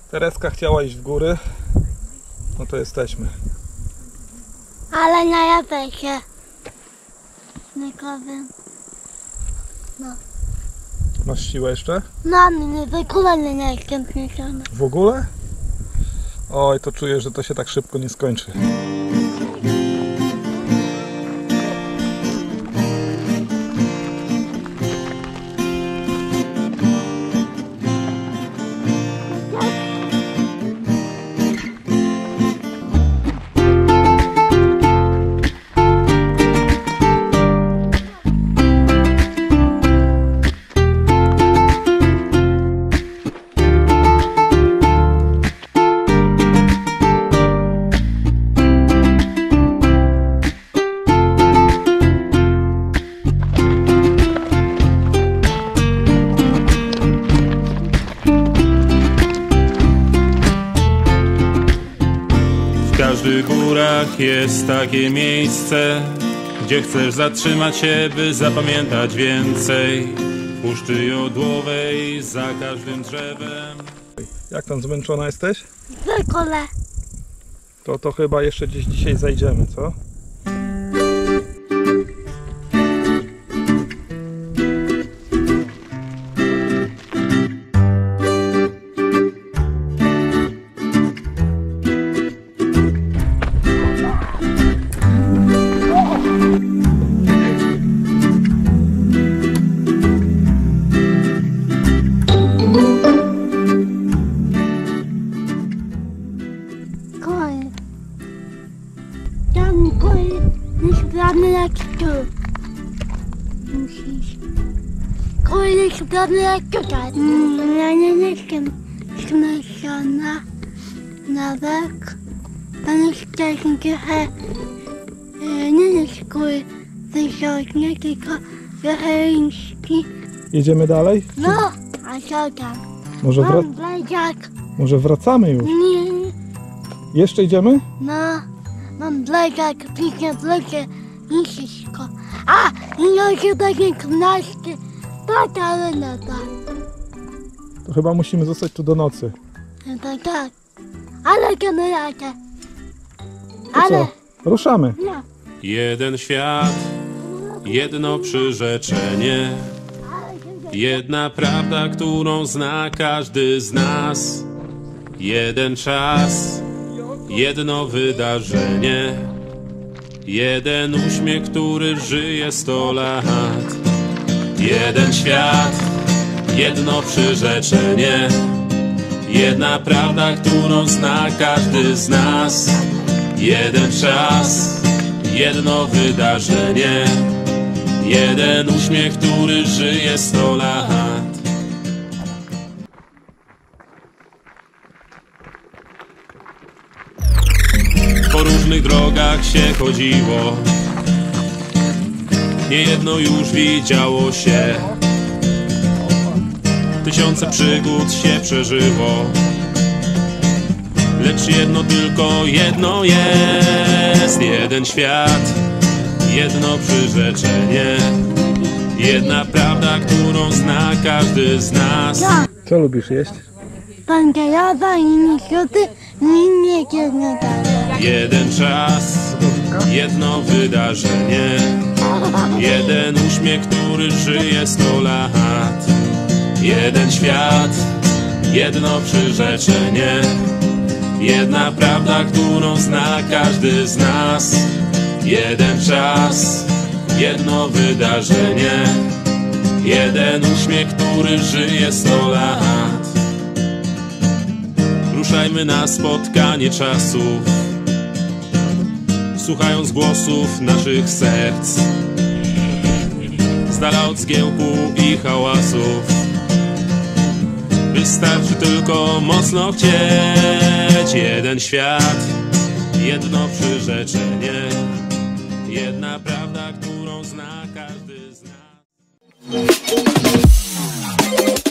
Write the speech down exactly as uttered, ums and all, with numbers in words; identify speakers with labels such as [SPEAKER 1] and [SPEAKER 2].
[SPEAKER 1] Tereska chciała iść w góry, no to jesteśmy.
[SPEAKER 2] Ale na jabesie śniegowym. No.
[SPEAKER 1] Masz siłę jeszcze?
[SPEAKER 2] No, mnie w ogóle nie jestem zniesiona.
[SPEAKER 1] W ogóle? Oj, to czuję, że to się tak szybko nie skończy.
[SPEAKER 3] W każdych górach jest takie miejsce, gdzie chcesz zatrzymać się, by zapamiętać więcej. W Puszczy Jodłowej, za każdym drzewem.
[SPEAKER 1] Jak tam zmęczona jesteś?
[SPEAKER 2] W ogóle.
[SPEAKER 1] To to chyba jeszcze gdzieś dzisiaj zajdziemy, co?
[SPEAKER 2] Koń. Tam koń jest brany jak tu. Musisz. Koń jest brany jak tutaj. Mm, ja nie jestem zmęczona. Nawet. Pan jest też trochę e, nie jest koń wysoki, tylko trochę niski.
[SPEAKER 1] Jedziemy dalej?
[SPEAKER 2] No, a co tam?
[SPEAKER 1] Może, wra
[SPEAKER 2] Mam blejdziak.
[SPEAKER 1] może wracamy już?
[SPEAKER 2] Nie.
[SPEAKER 1] Jeszcze idziemy?
[SPEAKER 2] No, mam blejdziak, pięknie blejdzie i wszystko. A, i ja się będzie knaszty. Tak, ale no tak.
[SPEAKER 1] To chyba musimy zostać tu do nocy.
[SPEAKER 2] No tak, tak. Ale generalnie.
[SPEAKER 1] To
[SPEAKER 2] Ale,
[SPEAKER 1] co? Ruszamy.
[SPEAKER 2] no.
[SPEAKER 3] Jeden świat, jedno przyrzeczenie, jedna prawda, którą zna każdy z nas. Jeden czas, jedno wydarzenie, jeden uśmiech, który żyje sto lat. Jeden świat, jedno przyrzeczenie, jedna prawda, którą zna każdy z nas. Jeden czas, jedno wydarzenie, jeden uśmiech, który żyje sto lat. Po różnych drogach się chodziło, niejedno już widziało się, tysiące przygód się przeżyło, lecz jedno tylko jedno jest. Jeden świat, jedno przyrzeczenie, jedna prawda, którą zna każdy z nas.
[SPEAKER 1] Co lubisz jeść?
[SPEAKER 2] Pangerowa i niesiuty, i nie jedno dalej.
[SPEAKER 3] Jeden czas, jedno wydarzenie, jeden uśmiech, który żyje sto lat. Jeden świat, jedno przyrzeczenie, jedna prawda, którą zna każdy z nas. Jeden czas, jedno wydarzenie, jeden uśmiech, który żyje sto lat. Ruszajmy na spotkanie czasów, słuchając głosów naszych serc, z dala od zgiełku i hałasów. Wystarczy tylko mocno chcieć. Jeden świat, jedno przyrzeczenie, jedna prawda, którą zna każdy z nas.